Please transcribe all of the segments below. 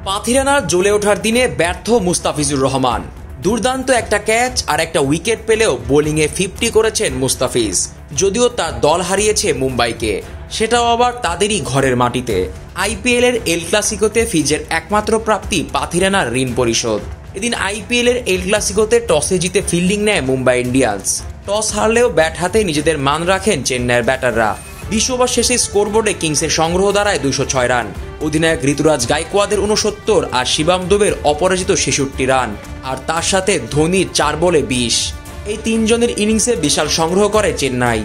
পাথিরানার জ্বলে ওঠার দিনে ব্যর্থ মুস্তাফিজুর রহমান। দুর্দান্ত একটা ক্যাচ আর একটা উইকেট পেলেও বোলিংয়ে 50 করেছেন মুস্তাফিজ। যদিও তার দল হারিয়েছে মুম্বাইকে, সেটাও আবার তাদেরই ঘরের মাটিতে। আইপিএল এর এল ক্লাসিকোতে ফিজের একমাত্র প্রাপ্তি পাথিরানার ঋণ পরিশোধ। এদিন আইপিএল এর এল ক্লাসিকোতে টসে জিতে ফিল্ডিং নেয় মুম্বাই ইন্ডিয়ান্স। টস হারলেও ব্যাট হাতে নিজেদের মান রাখেন চেন্নাইয়ের ব্যাটাররা। 20 ওভার শেষে স্কোরবোর্ডে কিংসের সংগ্রহ দাঁড়ায় 206 রান। অধিনায়ক ঋতুরাজ গায়কোয়াদের 69 আর শিবাম দুবের অপরাজিত 66 রান, আর তার সাথে ধোনির 4 বলে 20। এই তিনজনের ইনিংসে বিশাল সংগ্রহ করে চেন্নাই।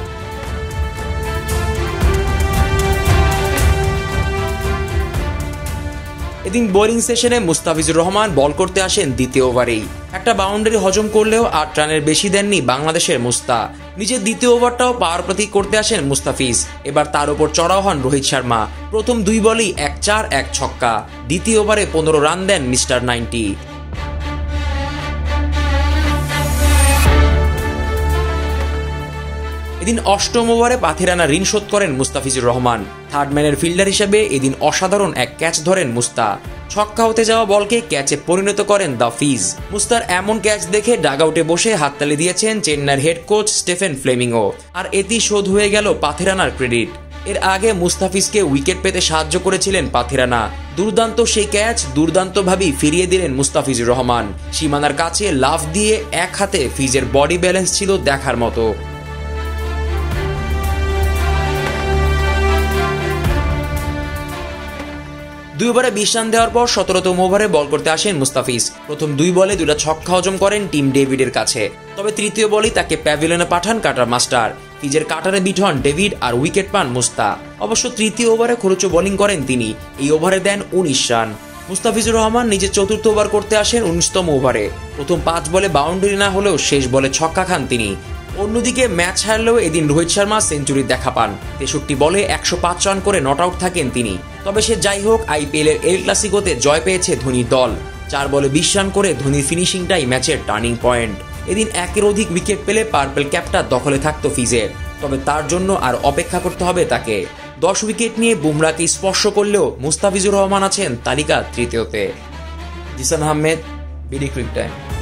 এদিন বোলিং সেশনে মুস্তাফিজুর রহমান বল করতে আসেন দ্বিতীয় ওভারেই। একটা বাউন্ডারি হজম করলেও 8 রানের বেশি দেননি বাংলাদেশের মুস্তা। নিজের দ্বিতীয় ওভারটাও পাওয়ার প্রতীক করতে আসেন মুস্তাফিজ। এবার তার উপর চড়াও হন রোহিত শর্মা। প্রথম 2 বলেই 1 4 1 ছক্কা। দ্বিতীয় ওভারে 15 রান দেন মিস্টার 90। এদিন 8ম ওভারে পাথিরানা ঋণ শোধ করেন মুস্তাফিজুর রহমান। থার্ড ম্যানের ফিল্ডার হিসেবে এদিন অসাধারণ এক ক্যাচ ধরেন মুস্তা। ছক্কা হতে যাওয়া বলকে ক্যাচে পরিণত করেন দ্য ফিজ। মুস্তার এমন ক্যাচ দেখে ডাগআউটে বসে হাততালি দিয়েছেন চেন্নাইয়ের হেড কোচ স্টেফেন ফ্লেমিংও। আর এতেই শোধ হয়ে গেল পাথিরানার ক্রেডিট। এর আগে মুস্তাফিজকে উইকেট পেতে সাহায্য করেছিলেন পাথিরানা। দুর্দান্ত সেই ক্যাচ দুর্দান্তভাবেই ফিরিয়ে দিলেন মুস্তাফিজুর রহমান। সীমানার কাছে লাফ দিয়ে এক হাতে ফিজের বডি ব্যালেন্স ছিল দেখার মতো। দুই ওভারে 20 রান দেওয়ার পর 17তম ওভারে বল করতে আসেন মুস্তাফিজ। প্রথম 2 বলে 2টা ছক্কা হজম করেন টিম ডেভিডের কাছে। তবে তৃতীয় বলেই তাকে প্যাভিলিয়নে পাঠান কাটার মাস্টার। ফিজের কাটারে বিট হন ডেভিড আর উইকেট পান মুস্তা। অবশ্য তৃতীয় ওভারে খরুচো বোলিং করেন তিনি। এই ওভারে দেন 19 রান। মুস্তাফিজুর রহমান নিজের চতুর্থ ওভার করতে আসেন 19তম ওভারে। প্রথম 5 বলে বাউন্ডারি না হলেও শেষ বলে ছক্কা খান তিনি। অন্যদিকে ম্যাচ হারলেও এদিন রোহিত শর্মা সেঞ্চুরির দেখা পান। 63 বলে 105 রান করে নট আউট থাকেন তিনি। তবে সে যাই হোক, আইপিএল এর এল ক্লাসিকোতে জয় পেয়েছে ধোনির দল। 4 বলে 20 রান করে ধোনির ফিনিশিংটাই ম্যাচের টার্নিং পয়েন্ট। এদিন 1-এর অধিক উইকেট পেলে পার্পল ক্যাপটা দখলে থাকতো ফিজের। তবে তার জন্য আর অপেক্ষা করতে হবে তাকে। 10 উইকেট নিয়ে বুমরাকে স্পর্শ করলেও মুস্তাফিজুর রহমান আছেন তালিকা তৃতীয়তে। Jisan Ahmed, BD cric time.